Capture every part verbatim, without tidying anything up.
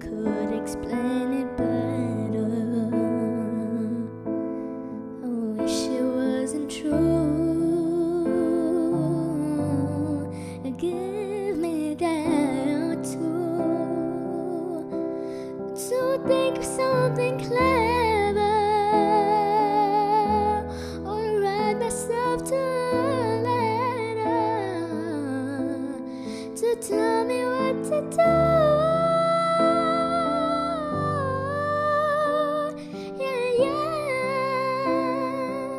could explain it better. I wish it wasn't true. It give me doubt too, to think of something clever, or write myself to a letter to tell me what to do. Yeah, yeah.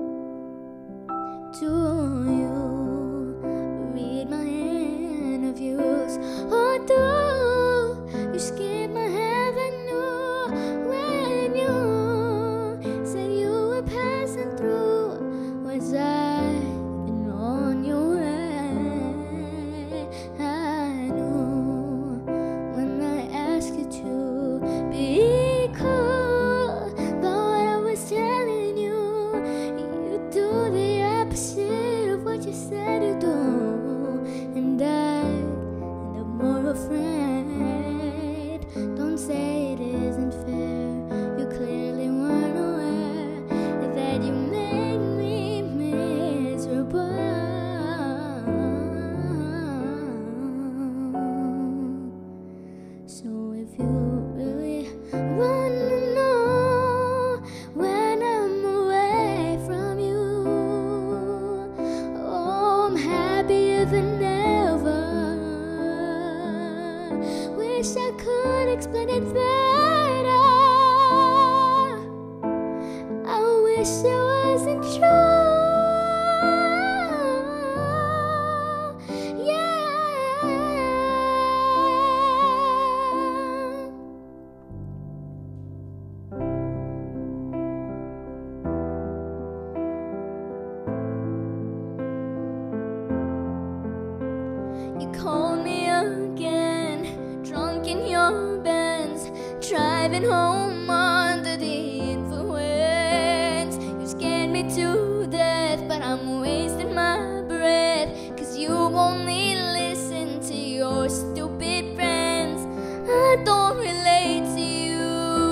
Do you read my interviews, or do you skip my avenue when you said you were passing through? Was I been on your way? I knew when I asked you to be cool about what I was telling you. You do the opposite of what you said you do, and I end up more afraid. Don't say it isn't fair. You clearly weren't aware that you made me miserable. So if you really wanna know when I'm away from you, oh, I'm happier than ever. Wish I could explain it better. I wish it wasn't true. Yeah. You called me again, drunk in your Benz, driving home under the influence. You scared me to death, but I'm wasting my breath, 'cause you only listen to your stupid friends. I don't relate to you.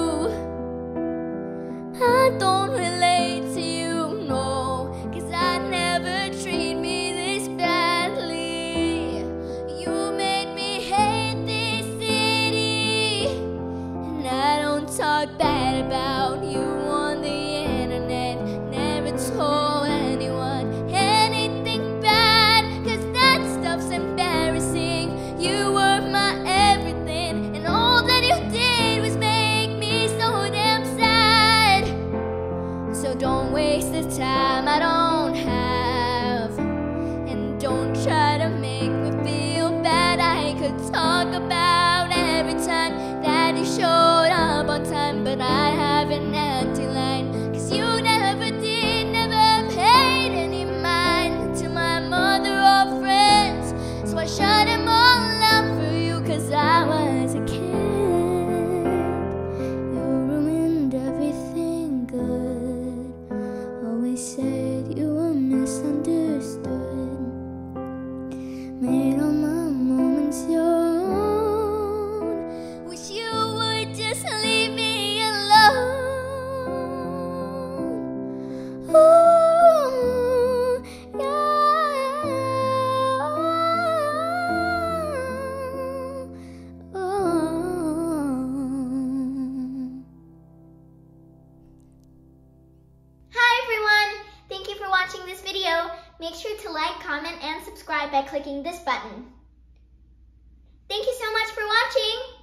I don't relate to you, no, 'cause I never treat me this badly. You made me hate this city, and I don't talk bad about you on the internet. Never told anyone anything bad, 'cause that stuff's embarrassing. You were my everything, and all that you did was make me so damn sad. So don't waste the time I don't have, and don't try to make me feel bad. I could talk about every time that you showed up on time, but I have an empty line, 'cause you never did, never paid any mind to my mother or friends. So I shut them all out for you, 'cause I was a kid. You ruined everything good. Always said you were misunderstood. Made all my moments your own. Wish you would just leave me alone. Ooh, yeah. Oh. Hi everyone! Thank you for watching this video. Make sure to like, comment, and subscribe by clicking this button. Thank you so much for watching!